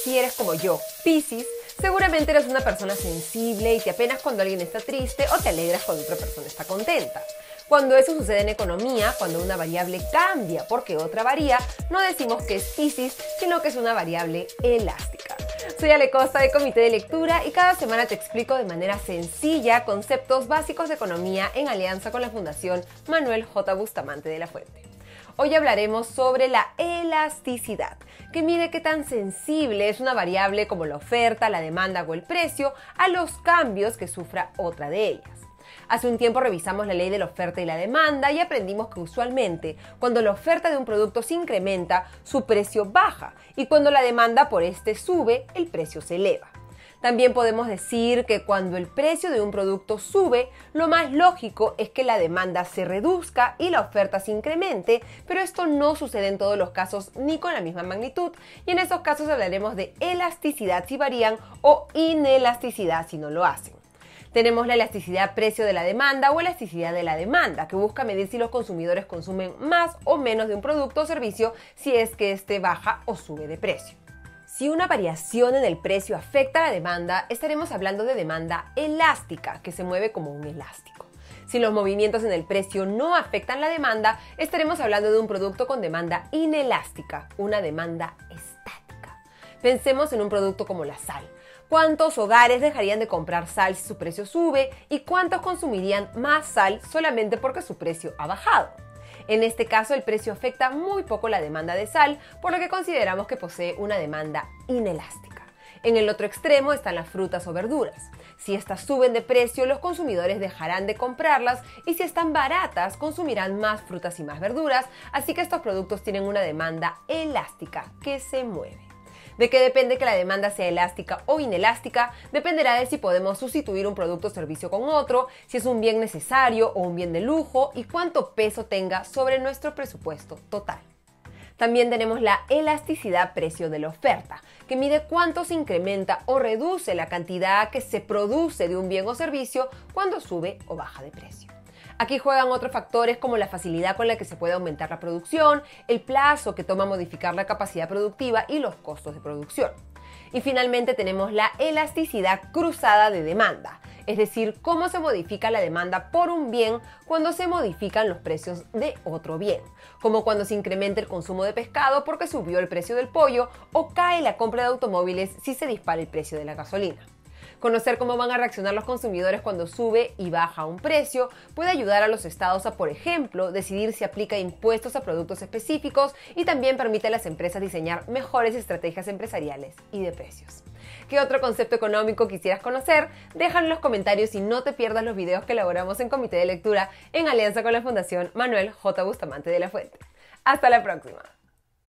Si eres como yo, Piscis, seguramente eres una persona sensible y te apenas cuando alguien está triste o te alegras cuando otra persona está contenta. Cuando eso sucede en economía, cuando una variable cambia porque otra varía, no decimos que es Piscis, sino que es una variable elástica. Soy Ale Costa de Comité de Lectura y cada semana te explico de manera sencilla conceptos básicos de economía en alianza con la Fundación Manuel J. Bustamante de la Fuente. Hoy hablaremos sobre la elasticidad, que mide qué tan sensible es una variable como la oferta, la demanda o el precio a los cambios que sufra otra de ellas. Hace un tiempo revisamos la ley de la oferta y la demanda y aprendimos que usualmente cuando la oferta de un producto se incrementa, su precio baja y cuando la demanda por este sube, el precio se eleva. También podemos decir que cuando el precio de un producto sube, lo más lógico es que la demanda se reduzca y la oferta se incremente, pero esto no sucede en todos los casos ni con la misma magnitud, y en esos casos hablaremos de elasticidad si varían o inelasticidad si no lo hacen. Tenemos la elasticidad precio de la demanda o elasticidad de la demanda, que busca medir si los consumidores consumen más o menos de un producto o servicio si es que este baja o sube de precio. Si una variación en el precio afecta a la demanda, estaremos hablando de demanda elástica, que se mueve como un elástico. Si los movimientos en el precio no afectan la demanda, estaremos hablando de un producto con demanda inelástica, una demanda estática. Pensemos en un producto como la sal. ¿Cuántos hogares dejarían de comprar sal si su precio sube y cuántos consumirían más sal solamente porque su precio ha bajado? En este caso, el precio afecta muy poco la demanda de sal, por lo que consideramos que posee una demanda inelástica. En el otro extremo están las frutas o verduras. Si estas suben de precio, los consumidores dejarán de comprarlas y si están baratas, consumirán más frutas y más verduras, así que estos productos tienen una demanda elástica que se mueve. ¿De qué depende que la demanda sea elástica o inelástica? Dependerá de si podemos sustituir un producto o servicio con otro, si es un bien necesario o un bien de lujo y cuánto peso tenga sobre nuestro presupuesto total. También tenemos la elasticidad precio de la oferta, que mide cuánto se incrementa o reduce la cantidad que se produce de un bien o servicio cuando sube o baja de precio. Aquí juegan otros factores como la facilidad con la que se puede aumentar la producción, el plazo que toma modificar la capacidad productiva y los costos de producción. Y finalmente tenemos la elasticidad cruzada de demanda, es decir, cómo se modifica la demanda por un bien cuando se modifican los precios de otro bien, como cuando se incrementa el consumo de pescado porque subió el precio del pollo o cae la compra de automóviles si se dispara el precio de la gasolina. Conocer cómo van a reaccionar los consumidores cuando sube y baja un precio puede ayudar a los estados a, por ejemplo, decidir si aplica impuestos a productos específicos y también permite a las empresas diseñar mejores estrategias empresariales y de precios. ¿Qué otro concepto económico quisieras conocer? Déjalo en los comentarios y no te pierdas los videos que elaboramos en Comité de Lectura en alianza con la Fundación Manuel J. Bustamante de la Fuente. ¡Hasta la próxima!